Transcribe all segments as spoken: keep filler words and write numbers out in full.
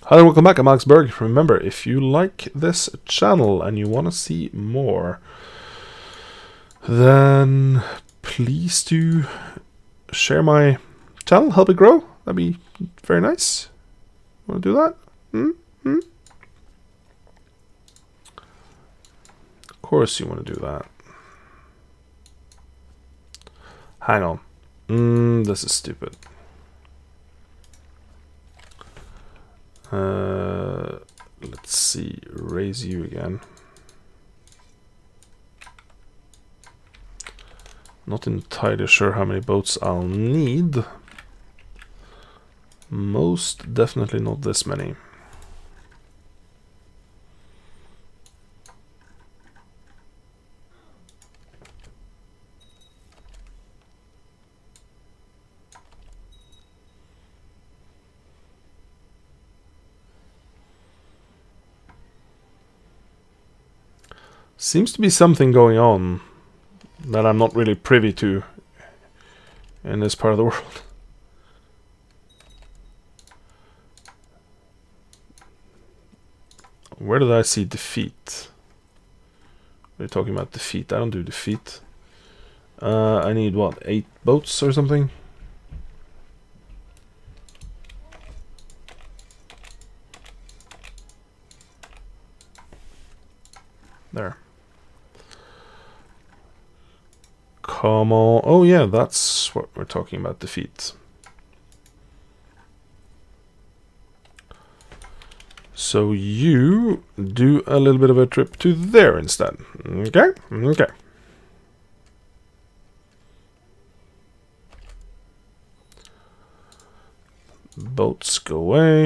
Hi and welcome back, I'm Alex Berg. Remember, if you like this channel and you want to see more, then please do share my channel, help it grow. That'd be very nice. Want to do that? Hmm? Hmm? Of course you want to do that. Hang on. Mm, this is stupid. Uh, let's see, raise you again. Not entirely sure how many boats I'll need. Most definitely not this many. Seems to be something going on that I'm not really privy to in this part of the world. Where did I see defeat? We're talking about defeat. I don't do defeat. Uh, I need what, eight boats or something? There. Come on. Oh yeah, that's what we're talking about, defeat. So you do a little bit of a trip to there instead. Okay? Okay. Boats go away.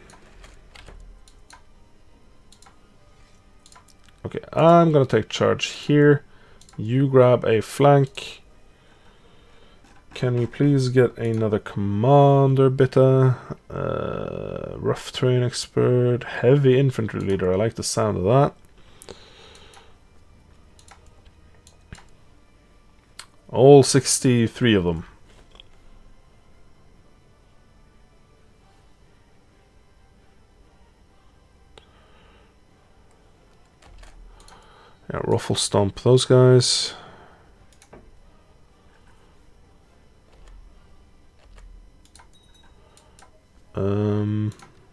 Okay, I'm gonna take charge here. You grab a flank. Can we please get another commander, bitte? Uh, rough terrain expert, heavy infantry leader. I like the sound of that. All sixty-three of them. Yeah, ruffle stomp those guys. Um,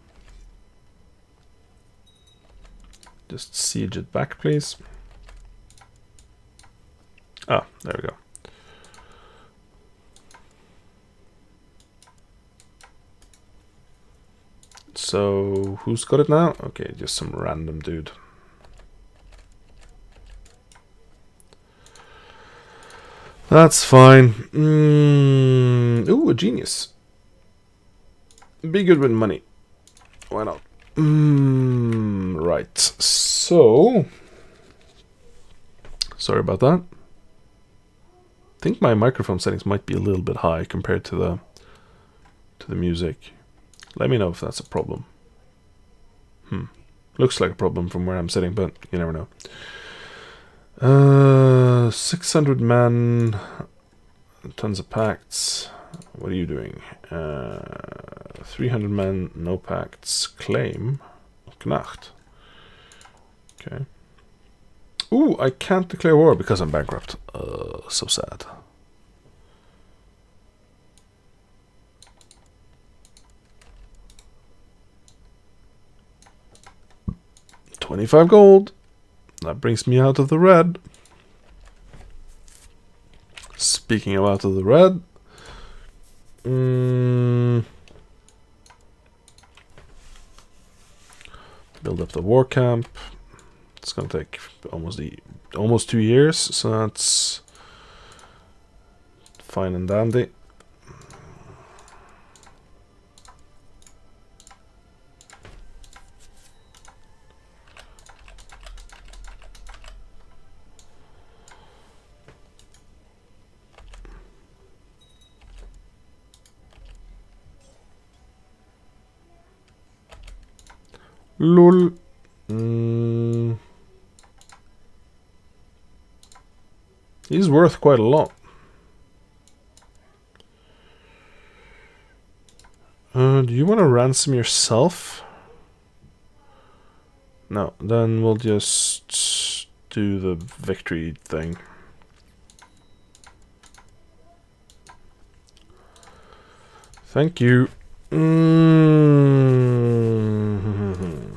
just siege it back, please. Ah, there we go. So, who's got it now? Okay, just some random dude. That's fine. Mm, ooh, a genius. Be good with money. Why not? Mm, right. So, sorry about that. I think my microphone settings might be a little bit high compared to the to the music. Let me know if that's a problem. Hmm. Looks like a problem from where I'm sitting, but you never know. Uh, six hundred men, tons of pacts. What are you doing? Uh, three hundred men, no pacts. Claim. Knacht. Okay. Ooh, I can't declare war because I'm bankrupt. Uh, so sad. twenty-five gold. That brings me out of the red. Speaking of out of the red, mm, build up the war camp. It's gonna take almost the almost two years, so that's fine and dandy. Lol. Mm. He's worth quite a lot. Uh, do you want to ransom yourself? No, then we'll just do the victory thing. Thank you. Mm-hmm.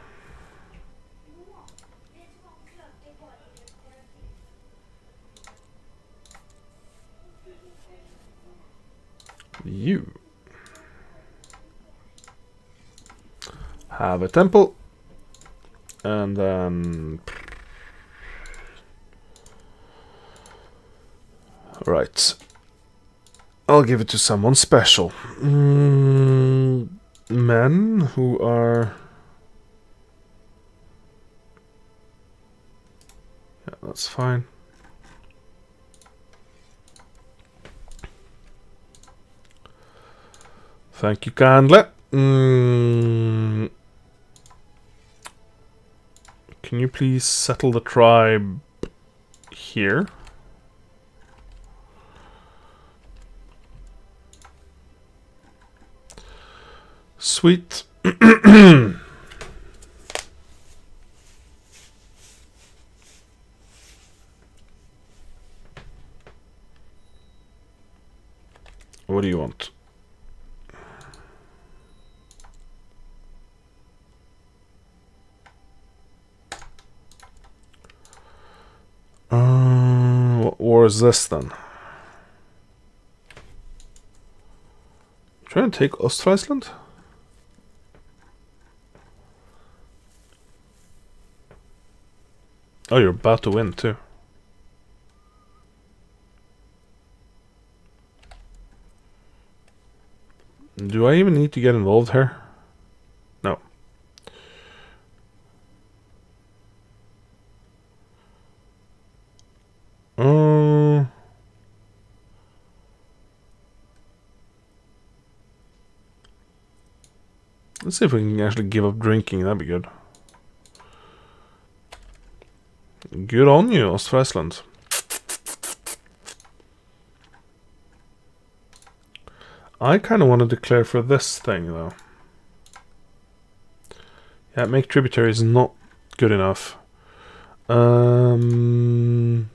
You have a temple, and then right, I'll give it to someone special. Mm, men who are yeah, that's fine. Thank you kindly. Mm. Can you please settle the tribe here? Sweet. What do you want? Uh, what war is this then? Trying to take Ostfriesland? Oh, you're about to win too. Do I even need to get involved here? No. Uh, let's see if we can actually give up drinking. That'd be good. Good on you, Ostfriesland. I kind of want to declare for this thing, though. Yeah, make tributaries not good enough. Um,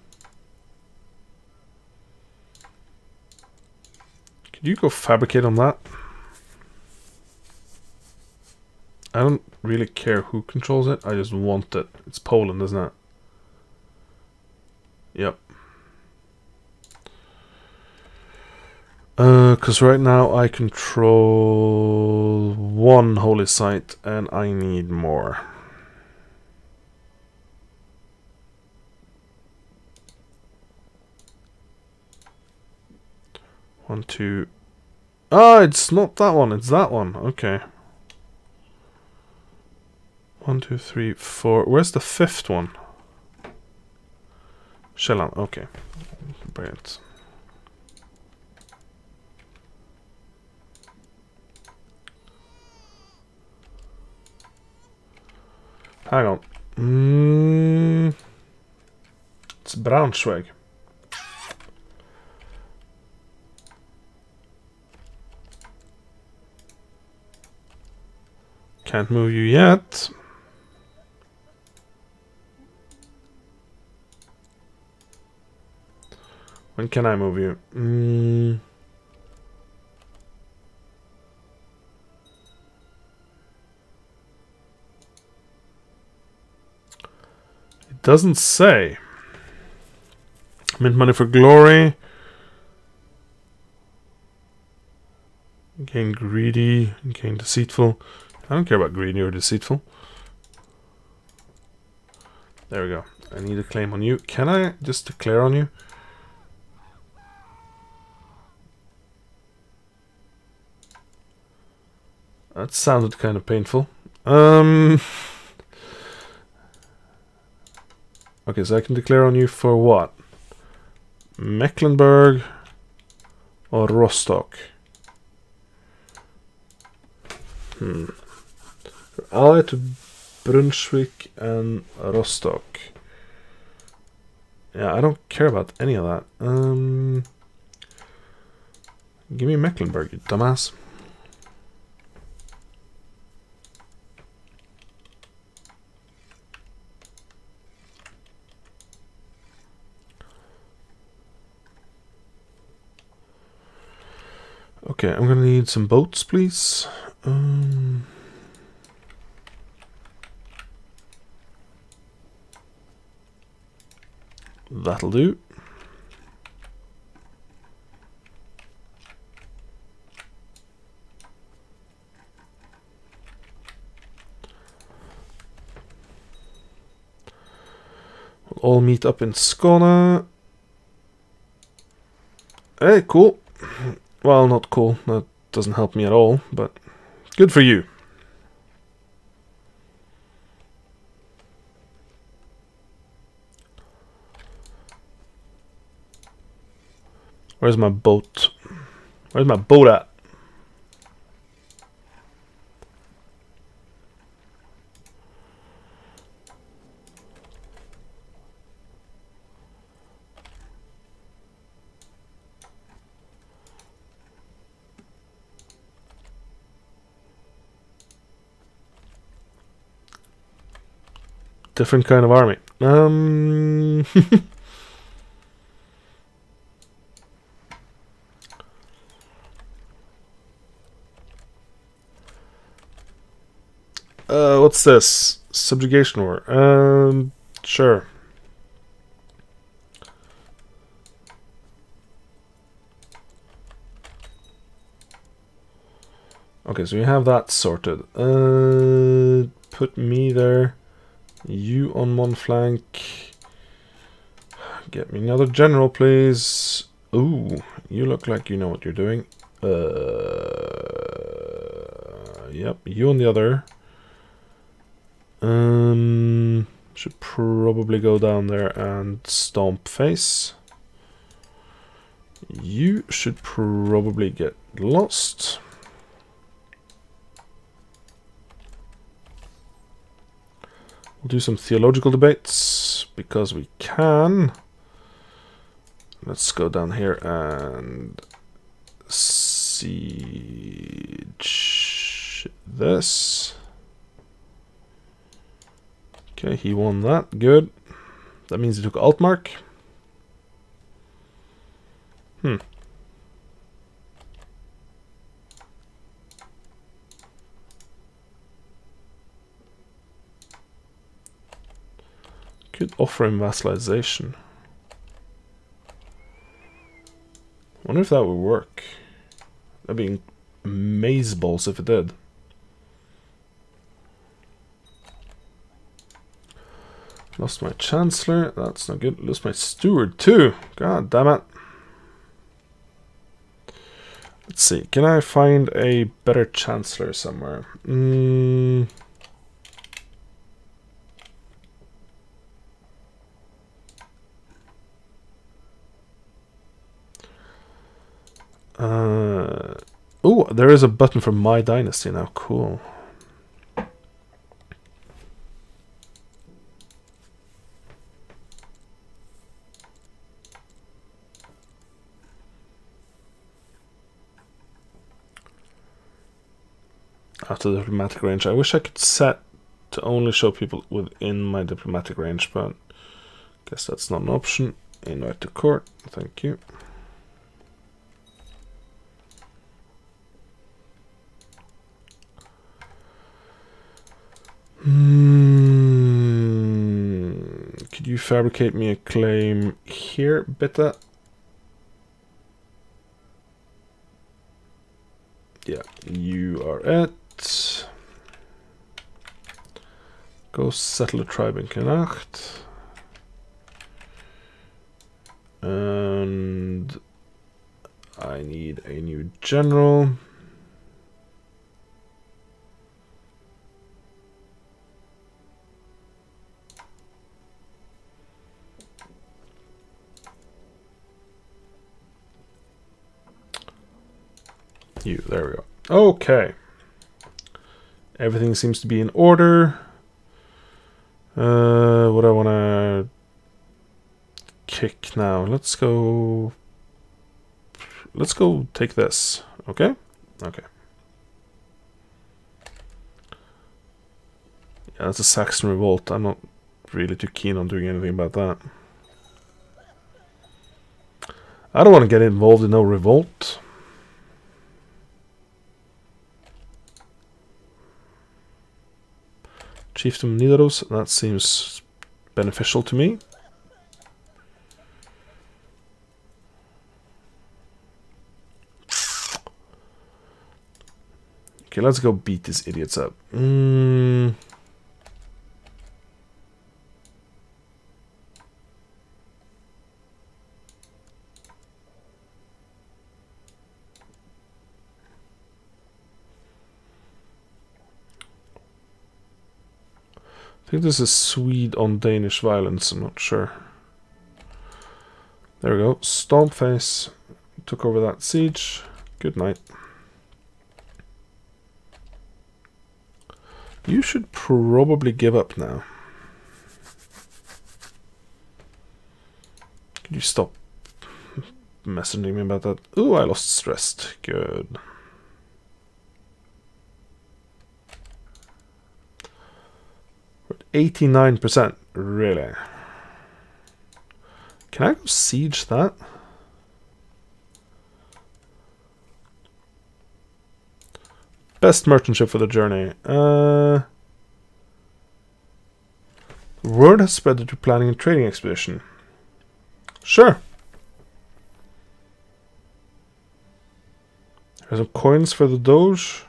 could you go fabricate on that? I don't really care who controls it. I just want it. It's Poland, isn't it? Yep. Because uh, right now I control one holy site and I need more. One, two. Ah, it's not that one, it's that one. Okay. One, two, three, four. Where's the fifth one? Shellan. Okay. Brilliant. Hang on. Mm, it's Braunschweig. Can't move you yet. When can I move you? Mm. It doesn't say. Mint money for glory. Gain greedy. Gain deceitful. I don't care about greedy or deceitful. There we go. I need a claim on you. Can I just declare on you? That sounded kind of painful. Um. Okay, so I can declare on you for what? Mecklenburg or Rostock? Hmm. Allied to Brunswick and Rostock. Yeah, I don't care about any of that. Um. Give me Mecklenburg, you dumbass. Okay, I'm gonna need some boats, please. Um, that'll do. We'll all meet up in Skåne. Hey, cool. Well, not cool. That doesn't help me at all, but good for you. Where's my boat? Where's my boat at? Different kind of army. Um... Uh, what's this? Subjugation war. Um, sure. Okay, so we have that sorted. Uh, put me there. You on one flank. Get me another general, please. Ooh, you look like you know what you're doing. Uh, yep, you on the other. Um, should probably go down there and stomp face. You should probably get lost. We'll do some theological debates because we can. Let's go down here and siege this. Okay, he won that. Good. That means he took Altmark. Hmm. Could offer him vassalization. Wonder if that would work. That'd be amazeballs if it did. Lost my Chancellor, that's not good. Lost my Steward too. God damn it. Let's see, can I find a better Chancellor somewhere? Mm. Uh, oh, there is a button for my dynasty now. Cool. After the diplomatic range. I wish I could set to only show people within my diplomatic range, but guess that's not an option. Invite to court. Thank you. Hmm. Could you fabricate me a claim here, bitte? Yeah, you are it. Go settle a tribe in Connacht. And I need a new general. You, there we go. Okay. Everything seems to be in order. Uh, what I want to kick now. Let's go. Let's go take this. Okay? Okay. Yeah, that's a Saxon revolt. I'm not really too keen on doing anything about that. I don't want to get involved in no revolt. Chieftain Nidaros, that seems beneficial to me. Okay, let's go beat these idiots up. Mm. I think this is Swede on Danish violence, I'm not sure. There we go. Stompface took over that siege. Good night. You should probably give up now. Could you stop messaging me about that? Ooh, I lost stressed. Good. eighty-nine percent, really? Can I go siege that? Best merchant ship for the journey. Uh, word has spread that you're planning a trading expedition. Sure. There's some coins for the Doge.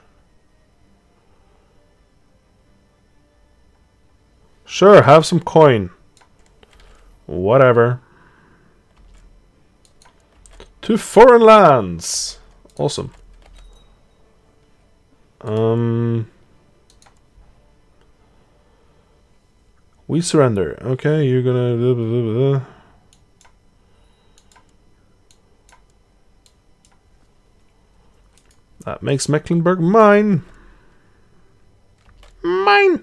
Sure, have some coin. Whatever. To foreign lands. Awesome. Um, we surrender. Okay, you're gonna. Blah, blah, blah, blah. That makes Mecklenburg mine. Mine.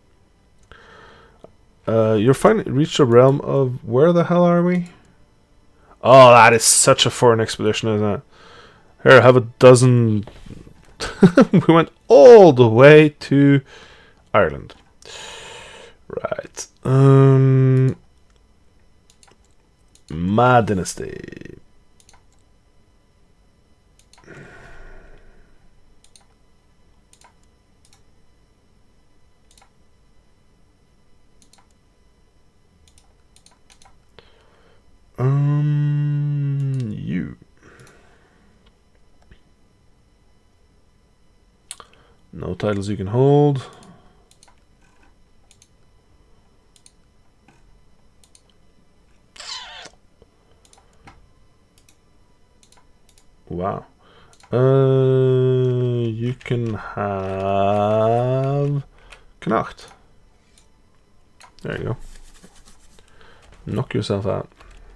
Uh, you're finally reached a realm of where the hell are we? Oh, that is such a foreign expedition, isn't it? Here, have a dozen. We went all the way to Ireland. Right. Um, my dynasty. Um, you. No titles you can hold. Wow. Uh, you can have Knacht. There you go. Knock yourself out.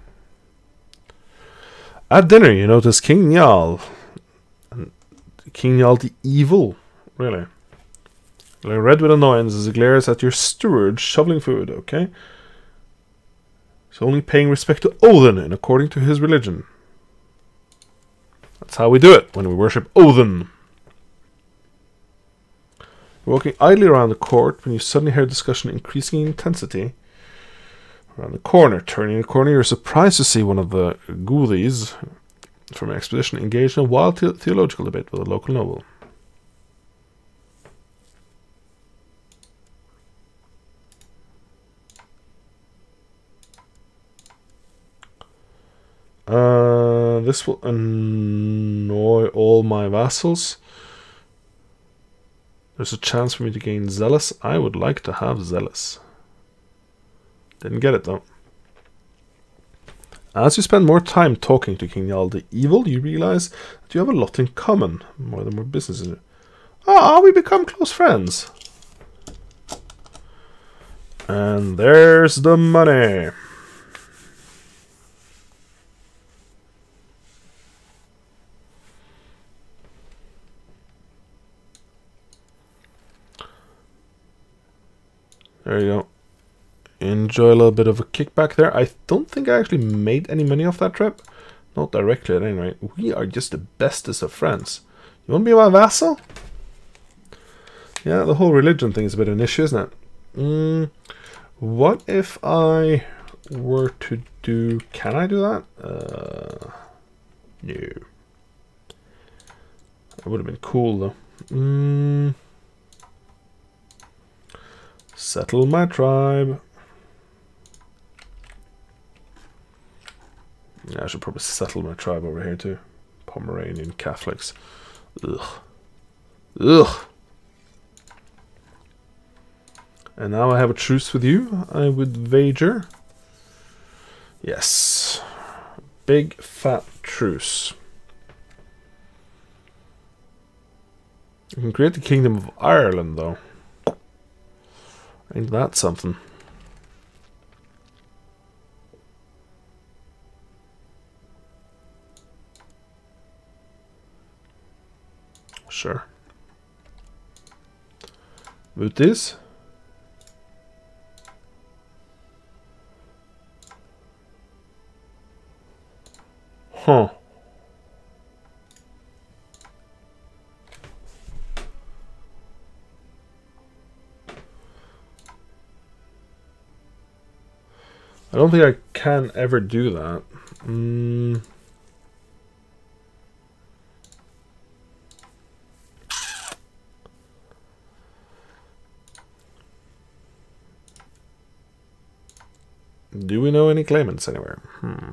At dinner, you notice King Njal. King Njal the Evil. Really. Like red with annoyance as he glares at your steward shoveling food, okay? He's only paying respect to Odin and according to his religion. That's how we do it when we worship Odin. You're walking idly around the court when you suddenly hear discussion increasing in intensity. Around the corner, turning the corner, you're surprised to see one of the ghoulies from an expedition engaged in a wild the theological debate with a local noble. Uh, this will annoy all my vassals. There's a chance for me to gain Zealous. I would like to have Zealous. Didn't get it though. As you spend more time talking to King Njal the Evil, you realize that you have a lot in common. More than more business in it. Ah, we become close friends. And there's the money. There you go. Enjoy a little bit of a kickback there. I don't think I actually made any money off that trip. Not directly at any rate. We are just the bestest of friends. You want to be my vassal? Yeah, the whole religion thing is a bit of an issue, isn't it? Mm, what if I were to do... Can I do that? Uh, no. That would have been cool though. Mm, Settle my tribe. Yeah, I should probably settle my tribe over here too. Pomeranian Catholics. Ugh. Ugh. And now I have a truce with you, I would wager. Yes. Big fat truce. You can create the Kingdom of Ireland though. Ain't that something? Sure. With this? Huh. I don't think I can ever do that. Mm. Do we know any claimants anywhere? Hmm.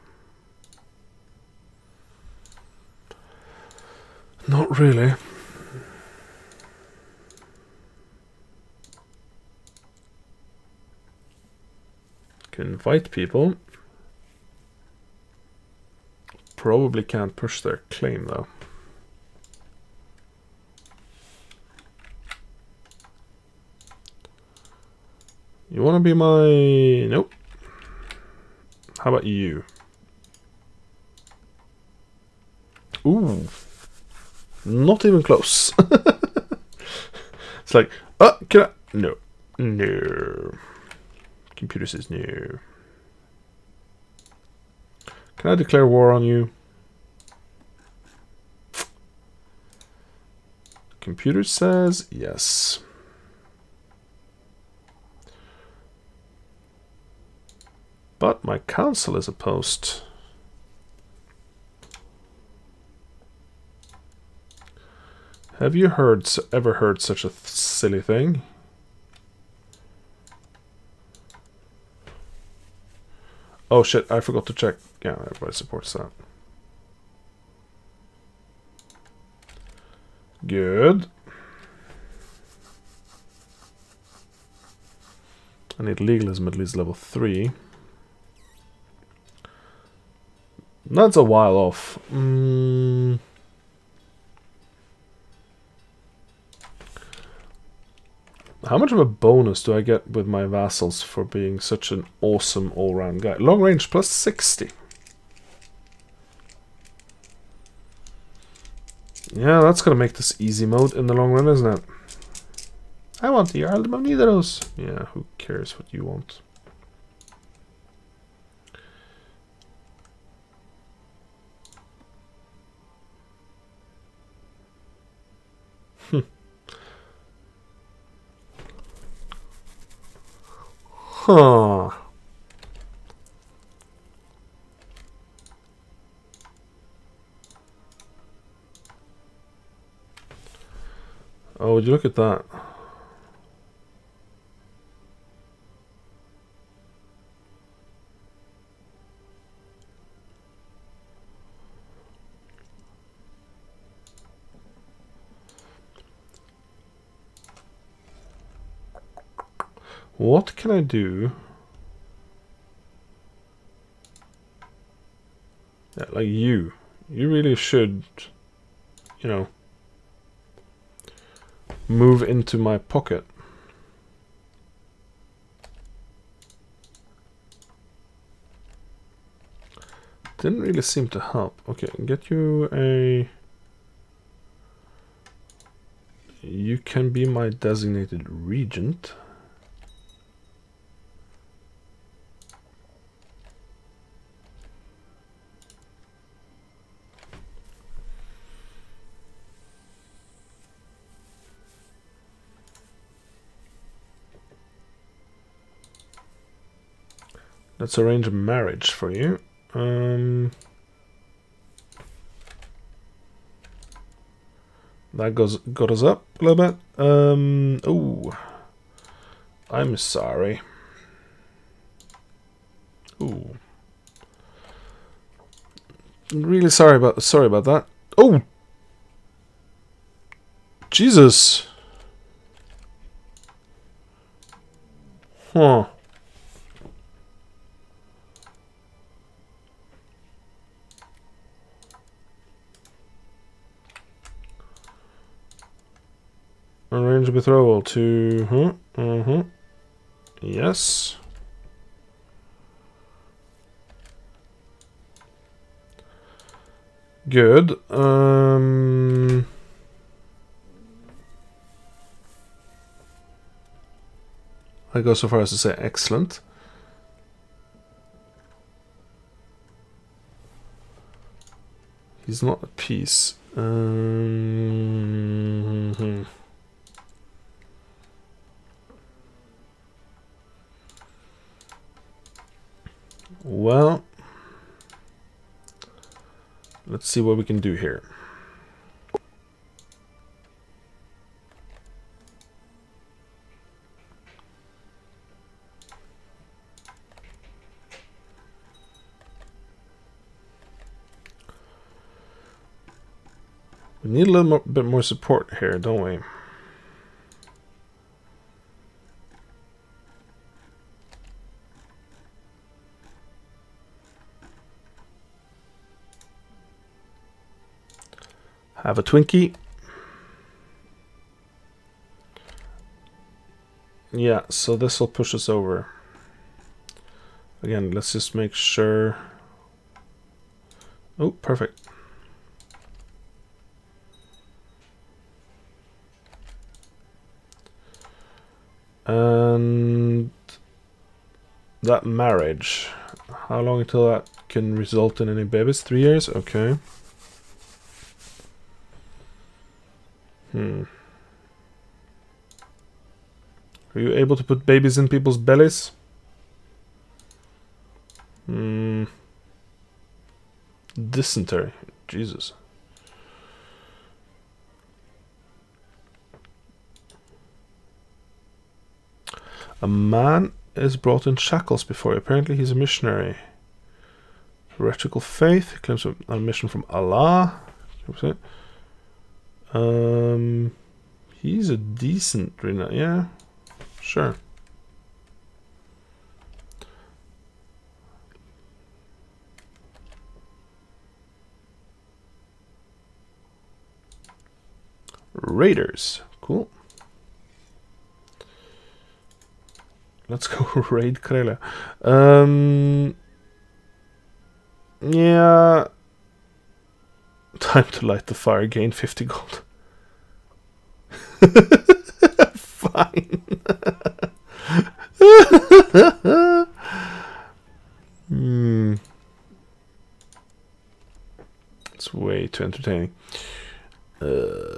Not really. Can invite people. Probably can't push their claim though. You want to be my... Nope. How about you? Ooh. Not even close. It's like, oh, can I? No. No. Computer says no. Can I declare war on you? Computer says yes. But my council is opposed. Have you heard ever heard such a th silly thing? Oh shit, I forgot to check. Yeah, everybody supports that. Good. I need legalism at least level three. That's a while off. Mm. How much of a bonus do I get with my vassals for being such an awesome all-round guy? Long range plus sixty. Yeah, that's gonna make this easy mode in the long run, isn't it? I want the Earldom of Nidaros. Yeah, who cares what you want? Hm. Huh. Oh, would you look at that? What can I do? Yeah, like you. You really should, you know, move into my pocket. Didn't really seem to help. Okay, get you a... You can be my designated regent. Let's arrange a marriage for you. Um, that goes got us up a little bit. Um, oh, I'm sorry. Ooh. I'm really sorry about sorry about that. Oh, Jesus. Huh. Arrange a betrothal to... Huh? Uh-huh. Yes. Good. Um... I go so far as to say excellent. He's not at peace. Um... Well, let's see what we can do here. We need a little more, bit more support here, don't we? Have a Twinkie. Yeah, so this will push us over. Again, let's just make sure. Oh, perfect. And that marriage. How long until that can result in any babies? Three years? Okay. Hmm. Are you able to put babies in people's bellies? Hmm. Dysentery. Jesus. A man is brought in shackles before. Apparently he's a missionary. Heretical faith. He claims a mission from Allah. Um, he's a decent rena- yeah, sure. Raiders, cool. Let's go raid Karelia. Um, yeah. Time to light the fire, gain fifty gold. Fine. Hmm. It's way too entertaining. Uh,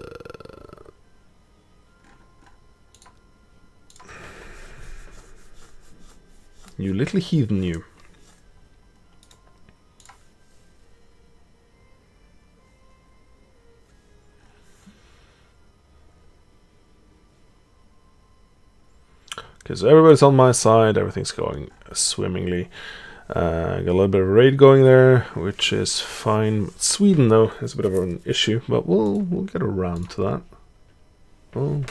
you little heathen, you. Okay, so everybody's on my side, everything's going swimmingly. Uh, got a little bit of raid going there, which is fine. Sweden, though, is a bit of an issue, but we'll we'll get around to that. Well,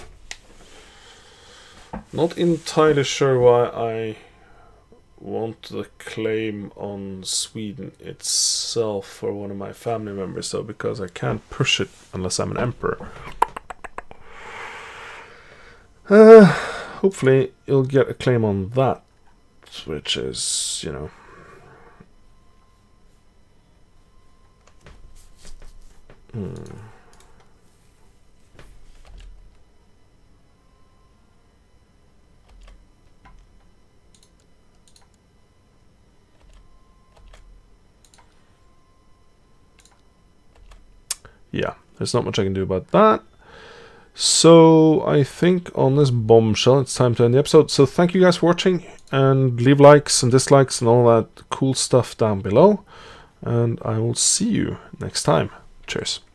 not entirely sure why I want the claim on Sweden itself for one of my family members, though, because I can't push it unless I'm an emperor. Uh, hopefully you'll get a claim on that, which is, you know... Hmm. Yeah, there's not much I can do about that. So I think on this bombshell, it's time to end the episode. So thank you guys for watching, and leave likes and dislikes and all that cool stuff down below. And I will see you next time. Cheers.